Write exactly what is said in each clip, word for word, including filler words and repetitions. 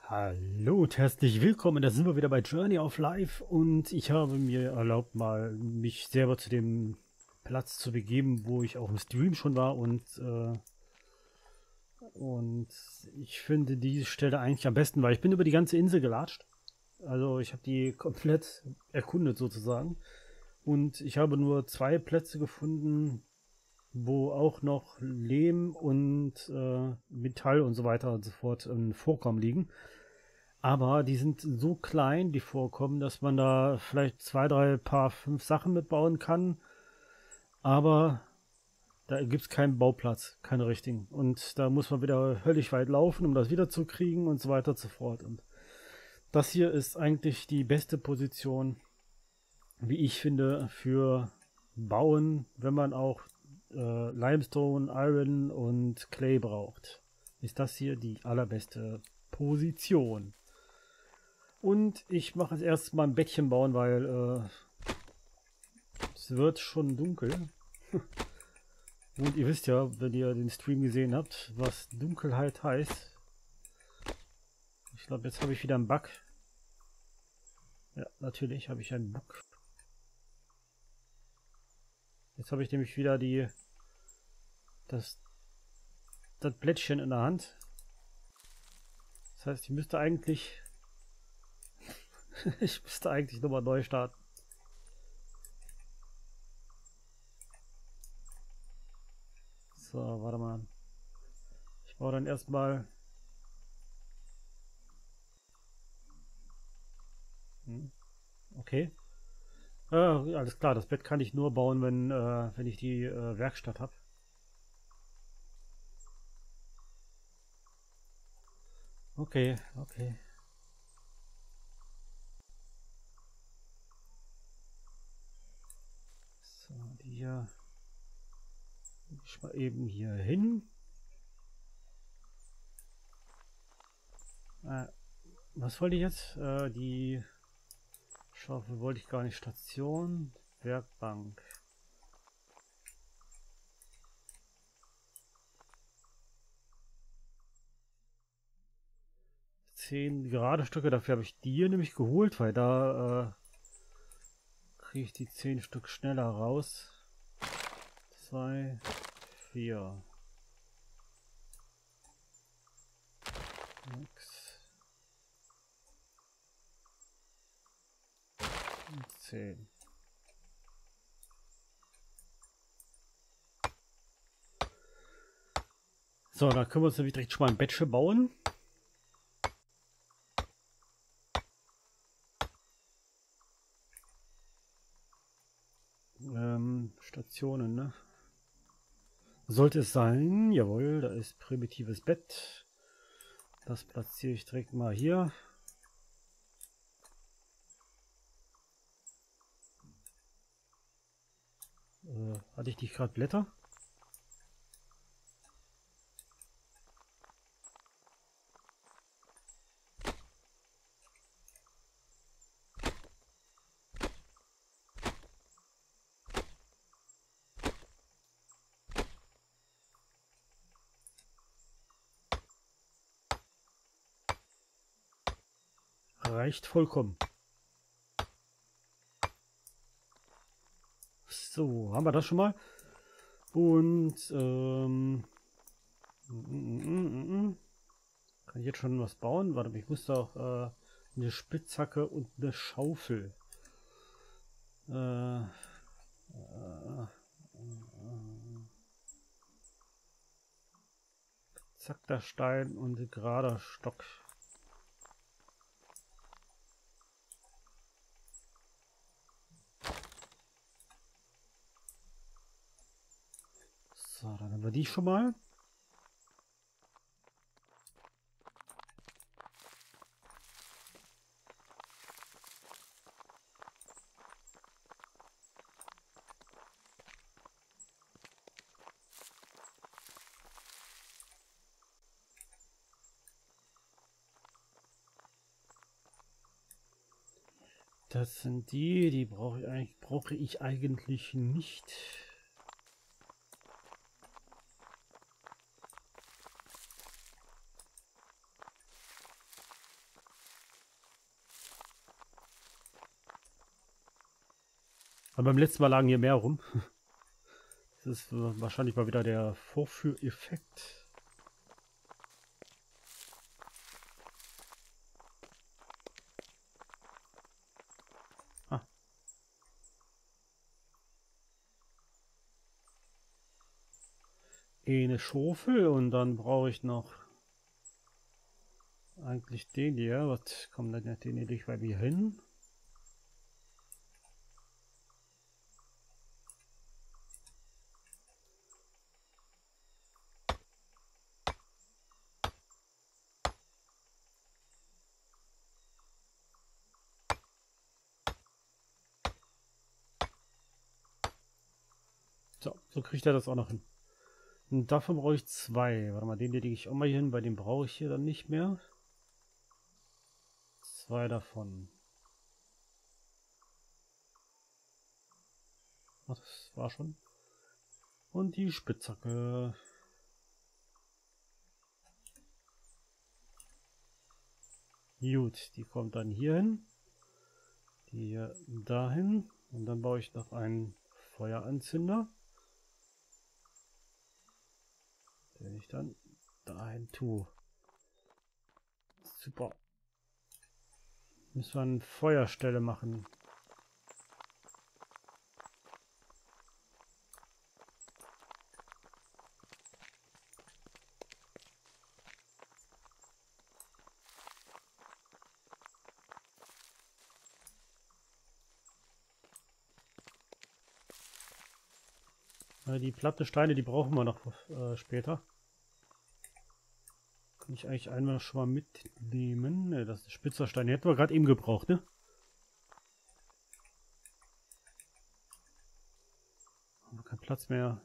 Hallo und herzlich willkommen, da sind wir wieder bei Journey of Life und ich habe mir erlaubt, mal mich selber zu dem Platz zu begeben, wo ich auch im Stream schon war und äh, und ich finde diese Stelle eigentlich am besten, weil ich bin über die ganze Insel gelatscht. Also ich habe die komplett erkundet sozusagen und ich habe nur zwei Plätze gefunden, wo auch noch Lehm und äh, Metall und so weiter und so fort im Vorkommen liegen. Aber die sind so klein, die Vorkommen, dass man da vielleicht zwei, drei, paar, fünf Sachen mitbauen kann. Aber da gibt es keinen Bauplatz, keine richtigen. Und da muss man wieder höllisch weit laufen, um das wieder zu kriegen und so weiter und so fort. Und das hier ist eigentlich die beste Position, wie ich finde, für Bauen, wenn man auch äh, Limestone, Iron und Clay braucht. Ist das hier die allerbeste Position. Und ich mache jetzt erst mal ein Bettchen bauen, weil äh, es wird schon dunkel. Und ihr wisst ja, wenn ihr den Stream gesehen habt, was Dunkelheit heißt. Ich glaube, jetzt habe ich wieder einen Bug. Ja, natürlich habe ich einen Bug. Jetzt habe ich nämlich wieder die das, das Blättchen in der Hand. Das heißt, ich müsste eigentlich ich müsste eigentlich nochmal neu starten. So, warte mal. Ich baue dann erstmal. Hm, okay. Äh, alles klar, das Bett kann ich nur bauen, wenn, äh, wenn ich die äh, Werkstatt habe. Okay, okay. So, die hier. Ich mal eben hier hin. Äh, was wollte ich jetzt? Äh, die Schaufel wollte ich gar nicht. Station, Werkbank. Zehn gerade Stücke, dafür habe ich die hier nämlich geholt, weil da äh, kriege ich die zehn Stück schneller raus. Zwei, vier. Sechs. Und zehn. So, dann können wir uns nämlich direkt schon mal ein Bettchen bauen. Ähm, Stationen, ne? Sollte es sein. Jawohl, da ist primitives Bett. Das platziere ich direkt mal hier. Äh, hatte ich nicht gerade Blätter? Reicht vollkommen. So, haben wir das schon mal. Und ähm, kann ich jetzt schon was bauen? Warte, ich muss doch äh, eine Spitzhacke und eine Schaufel. Äh, äh, Zackter Stein und gerader Stock. So, dann haben wir die schon mal. Das sind die, die brauche ich eigentlich, brauche ich eigentlich nicht. Aber beim letzten Mal lagen hier mehr rum. Das ist wahrscheinlich mal wieder der Vorführeffekt. Ah. Eine Schaufel und dann brauche ich noch eigentlich den hier. Was kommt denn den hier durch bei mir hin? So, so kriegt er das auch noch hin. Und davon brauche ich zwei. Warte mal, den lege ich auch mal hier hin, bei dem brauche ich hier dann nicht mehr. Zwei davon. Ach, das war schon. Und die Spitzhacke. Gut, die kommt dann hier hin. Die hier dahin. Und dann baue ich noch einen Feueranzünder, den ich dann dahin tue. Super. Müssen wir eine Feuerstelle machen. Die platten Steine, die brauchen wir noch äh, später. Kann ich eigentlich einmal schon mal mitnehmen. Ne, das ist spitzer Stein. Den hätten wir gerade eben gebraucht, ne? Haben wir keinen Platz mehr.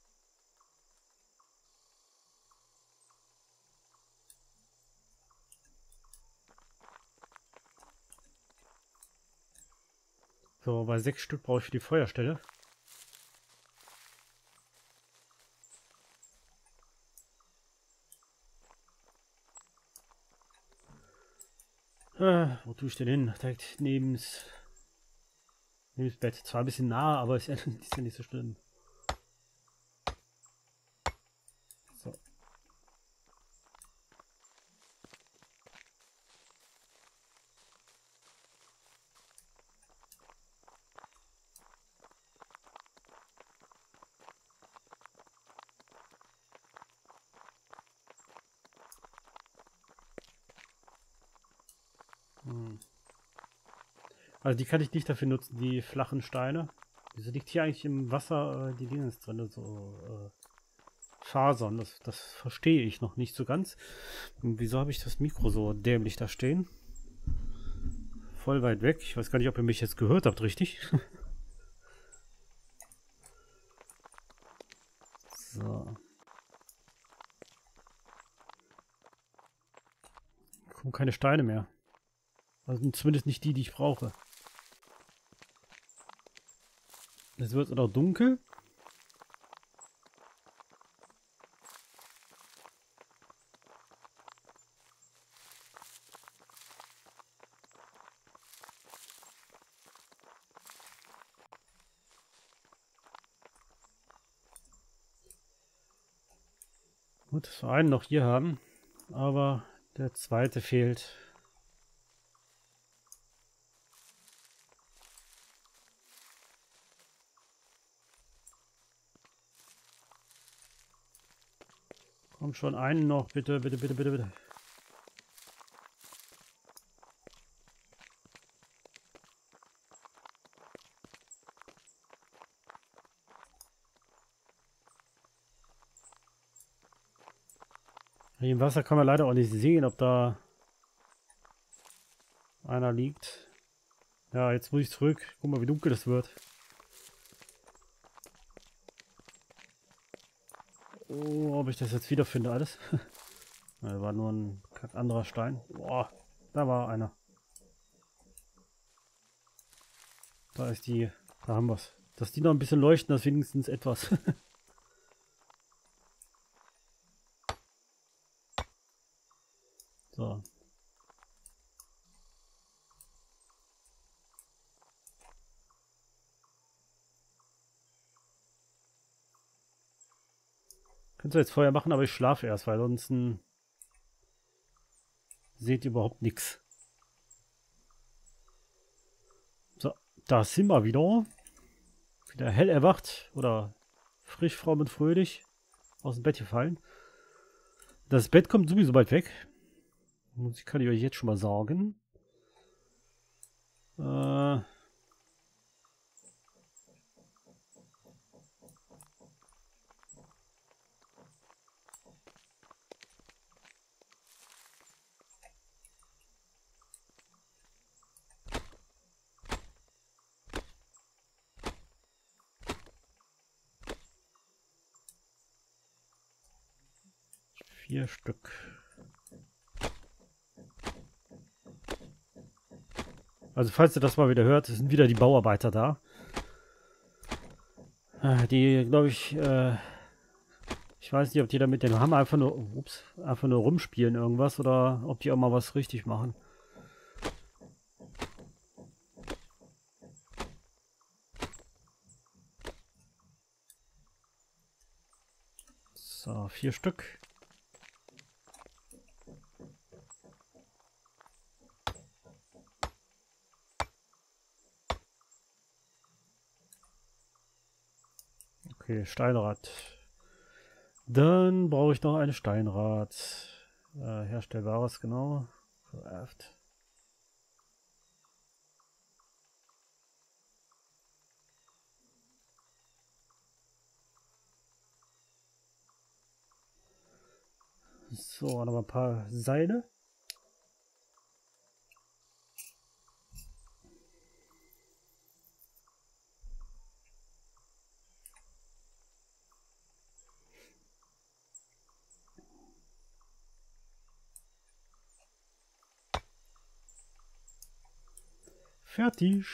So, bei sechs Stück brauche ich für die Feuerstelle. Äh, wo tue ich denn hin? Direkt neben das Bett. Zwar ein bisschen nah, aber ist ja, ist ja nicht so schlimm. So. Hm. Also die kann ich nicht dafür nutzen, die flachen Steine. Wieso liegt hier eigentlich im Wasser äh, die Dinge drin, so äh, Fasern? Das, das verstehe ich noch nicht so ganz. Und wieso habe ich das Mikro so dämlich da stehen? Voll weit weg. Ich weiß gar nicht, ob ihr mich jetzt gehört habt, richtig? So. Kommen keine Steine mehr. Also zumindest nicht die, die ich brauche. Es wird auch dunkel. Gut, dass wir einen noch hier haben, aber der zweite fehlt. Komm schon, einen noch, bitte, bitte, bitte, bitte, bitte. Hier im Wasser kann man leider auch nicht sehen, ob da einer liegt. Ja, jetzt muss ich zurück. Guck mal, wie dunkel das wird. Oh, ob ich das jetzt wiederfinde alles. Da war nur ein anderer Stein. Boah, da war einer. Da ist die. Da haben wir es. Dass die noch ein bisschen leuchten, das ist wenigstens etwas. So. Könnt ihr jetzt Feuer machen, aber ich schlafe erst, weil sonst seht ihr überhaupt nichts. So, da sind wir wieder. Wieder hell erwacht oder frisch, fromm und fröhlich aus dem Bett gefallen. Das Bett kommt sowieso bald weg. Das kann ich euch jetzt schon mal sagen. Äh... Vier Stück. Also falls ihr das mal wieder hört, sind wieder die Bauarbeiter da. Die, glaube ich, äh, ich weiß nicht, ob die da mit dem Hammer einfach nur, ups, einfach nur rumspielen irgendwas oder ob die auch mal was richtig machen. So, vier Stück. Okay, Steinrad. Dann brauche ich noch ein Steinrad. Äh, herstellbares, genau. Craft. So, noch ein paar Seile. Fertig.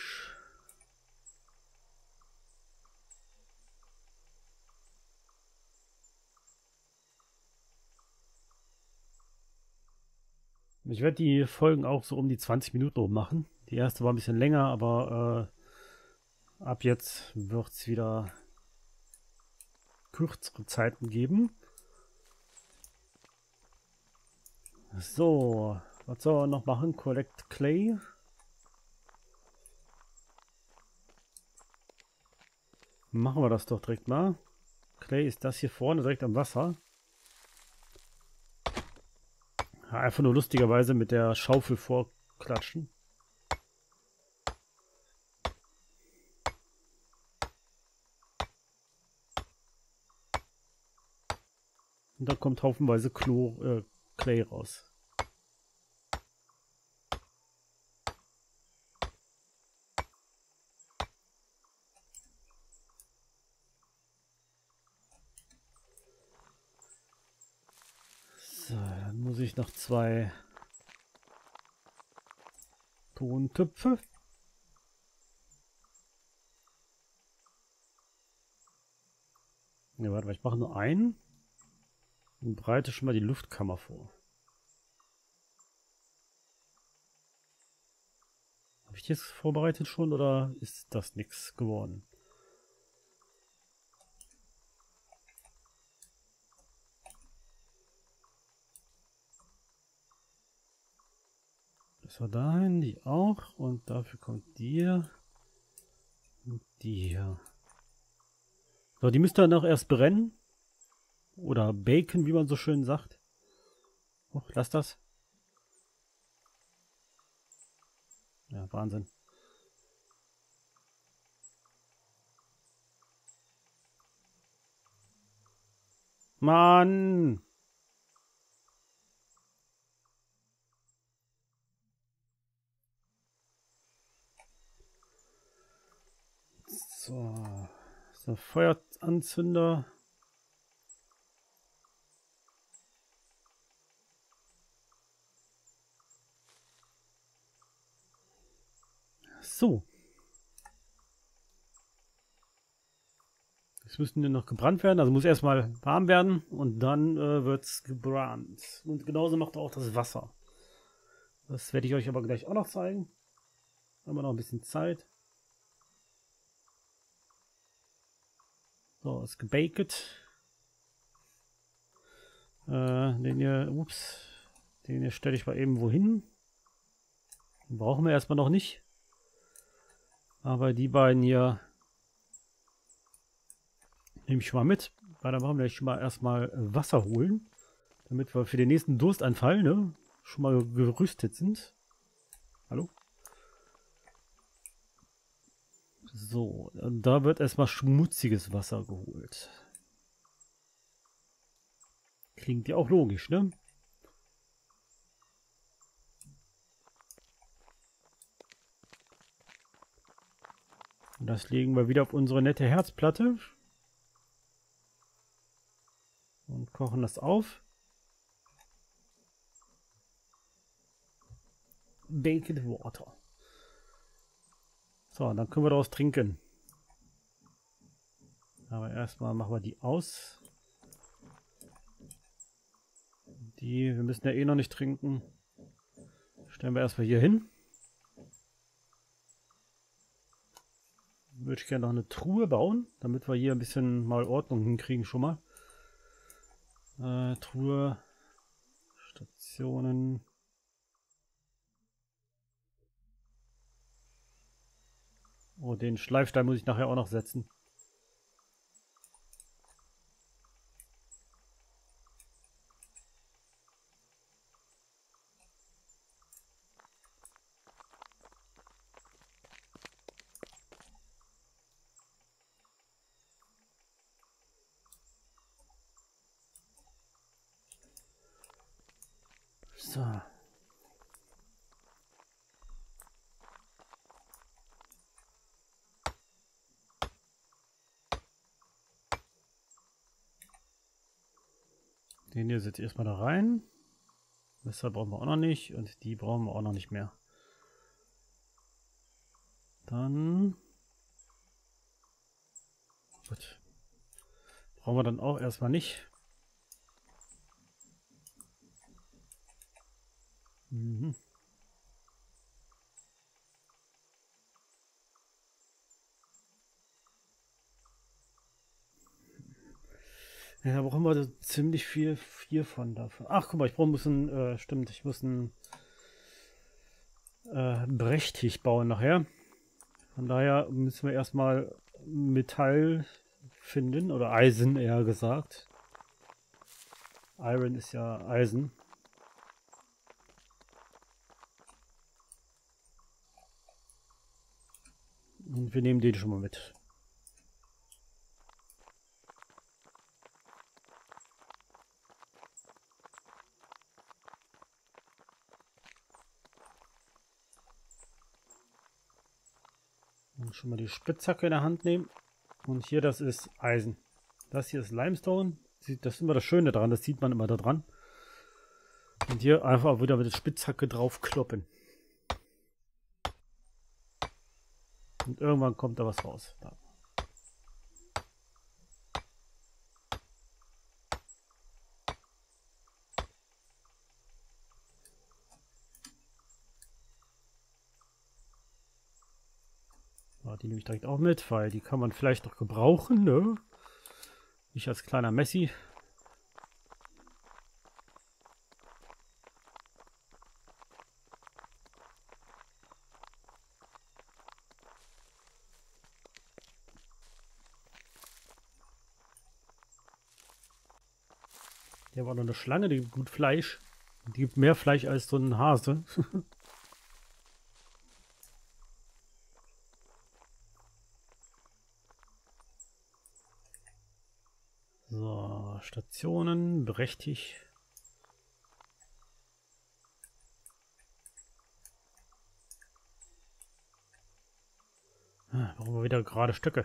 Ich werde die Folgen auch so um die zwanzig Minuten rum machen. Die erste war ein bisschen länger, aber äh, ab jetzt wird es wieder kürzere Zeiten geben. So, was soll man noch machen? Collect Clay. Machen wir das doch direkt mal. Clay ist das hier vorne direkt am Wasser. Ja, einfach nur lustigerweise mit der Schaufel vorklatschen. Und da kommt haufenweise Chlor, äh, Clay raus. So, dann muss ich noch zwei Tontöpfe. Ne, warte mal, ich mache nur einen und breite schon mal die Luftkammer vor. Habe ich das vorbereitet schon oder ist das nichts geworden? Das war dahin, die auch. Und dafür kommt die hier. Und die hier. So, die müsst ihr dann auch erst brennen. Oder baken, wie man so schön sagt. Oh, lass das. Ja, Wahnsinn. Mann! So. So, Feueranzünder. So. Jetzt müssten die noch gebrannt werden. Also muss erstmal warm werden und dann äh, wird es gebrannt. Und genauso macht auch das Wasser. Das werde ich euch aber gleich auch noch zeigen. Haben wir noch ein bisschen Zeit. So, ist gebaked. Äh, den hier, ups, den hier stelle ich mal eben wohin. Den brauchen wir erstmal noch nicht. Aber die beiden hier nehme ich schon mal mit. Weil dann brauchen wir schon mal erstmal Wasser holen. Damit wir für den nächsten Durstanfall, ne, schon mal gerüstet sind. Hallo? So, da wird erstmal schmutziges Wasser geholt. Klingt ja auch logisch, ne? Und das legen wir wieder auf unsere nette Herzplatte. Und kochen das auf. Baked Water. So, dann können wir daraus trinken. Aber erstmal machen wir die aus. Die, wir müssen ja eh noch nicht trinken. Stellen wir erstmal hier hin. Würde ich gerne noch eine Truhe bauen, damit wir hier ein bisschen mal Ordnung hinkriegen schon mal. Äh, Truhe, Stationen. Oh, den Schleifstein muss ich nachher auch noch setzen. So. Den hier setze ich erstmal da rein. Messer brauchen wir auch noch nicht und die brauchen wir auch noch nicht mehr. Dann gut. Brauchen wir dann auch erstmal nicht. Mhm. Ja, da brauchen wir so ziemlich viel, viel von davon. Ach, guck mal, ich brauche muss ein, äh, stimmt, ich muss ein äh, Brechtisch bauen nachher. Von daher müssen wir erstmal Metall finden, oder Eisen eher gesagt. Iron ist ja Eisen. Und wir nehmen den schon mal mit. Und schon mal die Spitzhacke in der Hand nehmen. Und hier, das ist Eisen. Das hier ist Limestone. Das ist immer das Schöne dran, das sieht man immer da dran. Und hier einfach wieder mit der Spitzhacke drauf kloppen. Und irgendwann kommt da was raus. Da. So, die nehme ich direkt auch mit, weil die kann man vielleicht noch gebrauchen, ne? Ich als kleiner Messi. Hier war noch eine Schlange, die gibt gut Fleisch. Die gibt mehr Fleisch als so ein Hase. So, Stationen, berechtigt. Ah, brauchen wir wieder gerade Stöcke.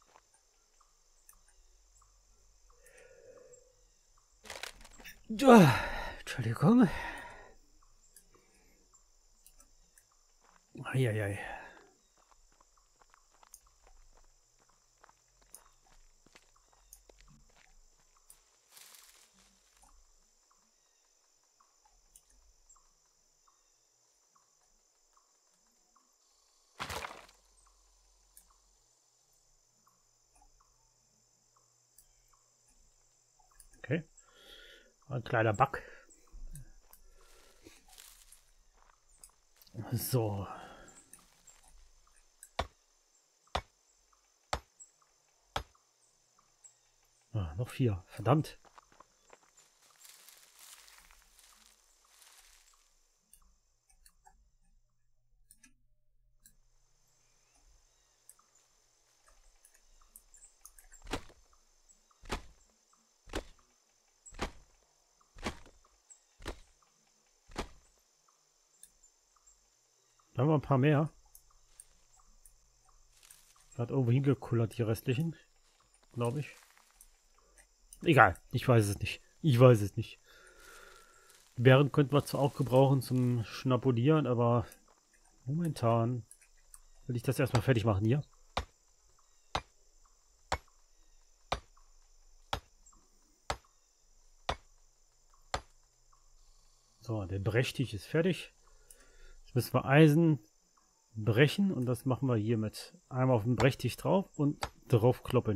Ja, Entschuldigung. Eieiei. Okay. Ein kleiner Bug. So. Ah, noch vier. Verdammt. Da haben wir ein paar mehr. Hat irgendwo hingekullert, die restlichen. Glaube ich. Egal, ich weiß es nicht. Ich weiß es nicht. Die Bären könnten wir zwar auch gebrauchen zum Schnapulieren, aber momentan will ich das erstmal fertig machen hier. So, der Brechtisch ist fertig. Jetzt müssen wir Eisen brechen und das machen wir hiermit. Einmal auf den Brechtisch drauf und drauf kloppen.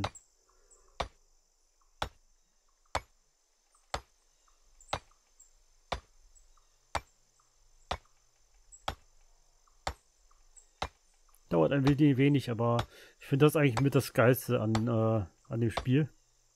Dauert ein wenig, aber ich finde das eigentlich mit das Geilste an, äh, an dem Spiel.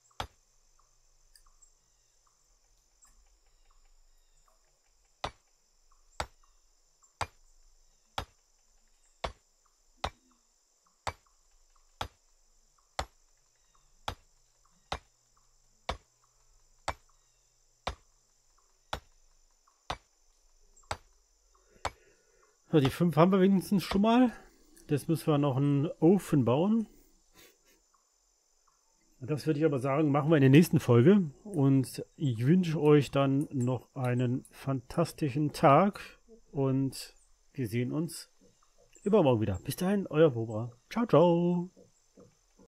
So, die fünf haben wir wenigstens schon mal. Jetzt müssen wir noch einen Ofen bauen. Das würde ich aber sagen, machen wir in der nächsten Folge. Und ich wünsche euch dann noch einen fantastischen Tag. Und wir sehen uns übermorgen wieder. Bis dahin, euer Bobra. Ciao, ciao.